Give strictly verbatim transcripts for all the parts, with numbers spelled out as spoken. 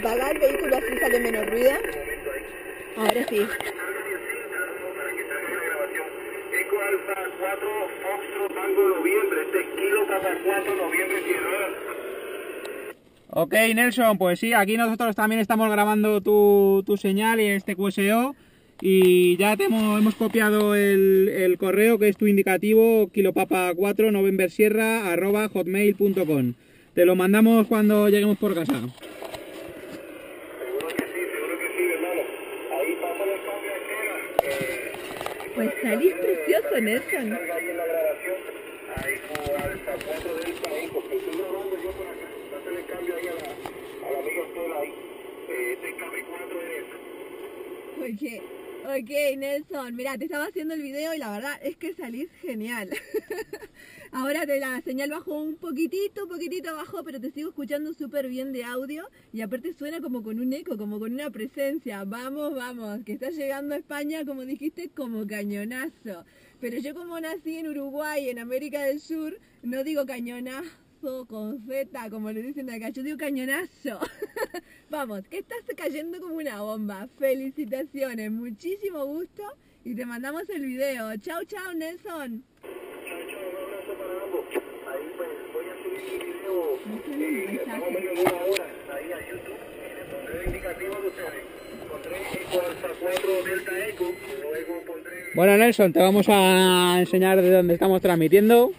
apaga el vehículo, así sale menos ruido. Ahora sí. Eco Alfa cuatro, Foxtrot Tango Noviembre, este es Kilo Papa cuatro, Noviembre Sierra. Ok, Nelson, pues sí, aquí nosotros también estamos grabando tu, tu señal y este Q S O. Y ya te hemos, hemos copiado el, el correo, que es tu indicativo, kilopapa cuatro November Sierra arroba hotmail punto com. Te lo mandamos cuando lleguemos por casa. Seguro que sí, seguro que sí, hermano. Ahí pasa el cambio de escena. Eh, Pues salís precioso, Nelson. salga ahí en la grabación. Ahí con Alfa cuatro Delta Eco. Estoy grabando yo por acá. Pásale el cambio ahí a la, a la amiga Estela ahí. Eh, este es K B cuatro en esta. Ok, ok, Nelson, mira, te estaba haciendo el video y la verdad es que salís genial. Ahora te la señal bajó un poquitito, poquitito abajo, pero te sigo escuchando súper bien de audio y aparte suena como con un eco, como con una presencia. Vamos, vamos, que estás llegando a España, como dijiste, como cañonazo. Pero yo como nací en Uruguay, en América del Sur, no digo cañonazo con Z, como le dicen acá, yo digo cañonazo. Vamos, que estás cayendo como una bomba. Felicitaciones, muchísimo gusto y te mandamos el video. Chau, chau, Nelson. Chao, chao, un abrazo para ambos. Ahí pues voy a subir mi video No sé, eh, mensaje. más o menos en una hora ahí a YouTube y le pondré el indicativo de ustedes. Pondré Eco Alfa cuatro Delta Eco, luego pondré... Bueno, Nelson, te vamos a enseñar de dónde estamos transmitiendo.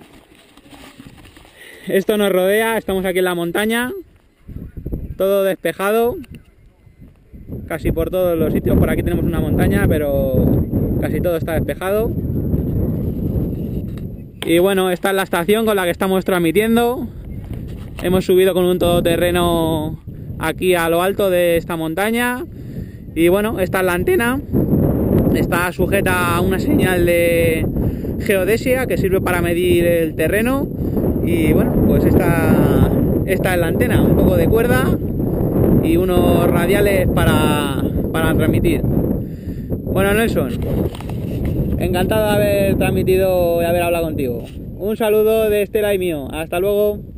Esto nos rodea, estamos aquí en la montaña, todo despejado, casi por todos los sitios. Por aquí tenemos una montaña, pero casi todo está despejado. Y bueno, esta es la estación con la que estamos transmitiendo. Hemos subido con un todoterreno aquí a lo alto de esta montaña. Y bueno, esta es la antena. Está sujeta a una señal de geodesia que sirve para medir el terreno. Y bueno, pues esta, esta es la antena, un poco de cuerda y unos radiales para, para transmitir. Bueno, Nelson, encantado de haber transmitido y haber hablado contigo. Un saludo de Estela y mío. Hasta luego.